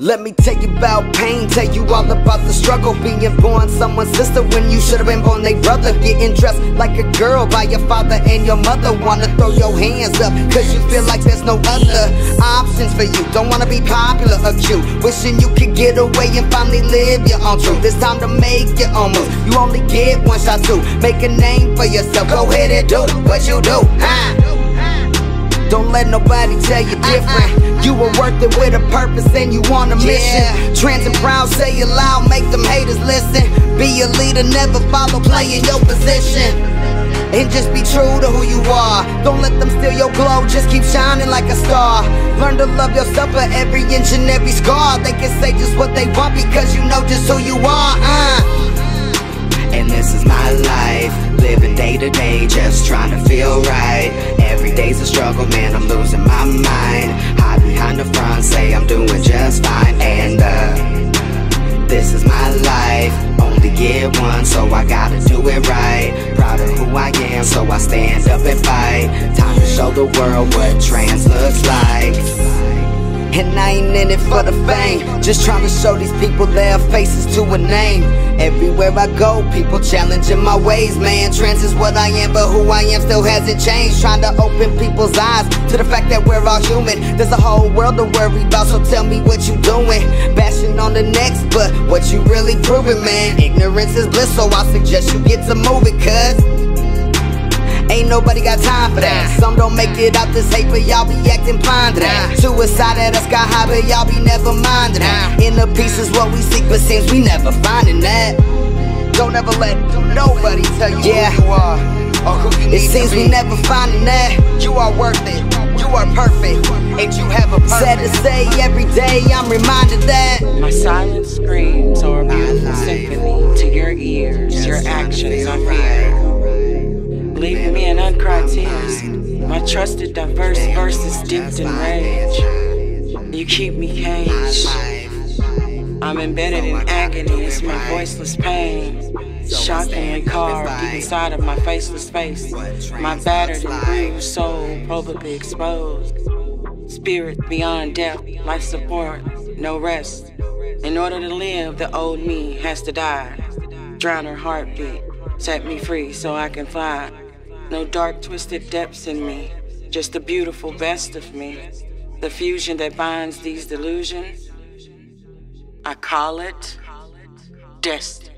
Let me tell you about pain, tell you all about the struggle. Being born someone's sister when you should've been born their brother. Getting dressed like a girl by your father and your mother. Wanna throw your hands up, cause you feel like there's no other options for you. Don't wanna be popular or cute, wishing you could get away and finally live your own truth. It's time to make your own move. You only get one shot to make a name for yourself. Go ahead and do what you do, Don't let nobody tell you different. You were worth it with a purpose and you on a mission. Trans and proud, say it loud, make them haters listen. Be a leader, never follow, play in your position. And just be true to who you are. Don't let them steal your glow, just keep shining like a star. Learn to love yourself for every inch and every scar. They can say just what they want because you know just who you are, And this is my life, living day to day, just trying to feel right. Every day's a struggle, man, I'm losing my mind. Hide behind the front, say I'm doing just fine. And this is my life, only get one, so I gotta do it right. Proud of who I am, so I stand up and fight. Time to show the world what trans looks like. And I ain't in it for the fame, just trying to show these people their faces to a name. Everywhere I go, people challenging my ways, man. Trans is what I am, but who I am still hasn't changed. Trying to open people's eyes to the fact that we're all human. There's a whole world to worry about, so tell me what you doing. Bashing on the next, but what you really proving, man? Ignorance is bliss, so I suggest you get to moving, cuz ain't nobody got time for that. Some don't make it out this hate, but y'all be acting blind to that. Suicide at a sky high, but y'all be never minding that. Inner peace is what we seek, but seems we never finding that. Don't ever let nobody tell you who you are or who you need to be. It seems we never finding that. You are worth it, you are perfect, and you have a purpose. Sad to say, every day I'm reminded that my silent screams are a beautiful symphony to your ears. Your actions are fear, leaving me in uncried tears. My trusted diverse verses steeped in rage. You keep me caged. I'm embedded in agony. It's my voiceless pain, shockingly carved deep inside of my faceless face. My battered and bruised soul probably exposed. Spirit beyond death, life support, no rest. In order to live, the old me has to die. Drown her heartbeat, set me free so I can fly. No dark, twisted depths in me, just the beautiful best of me. The fusion that binds these delusions, I call it destiny.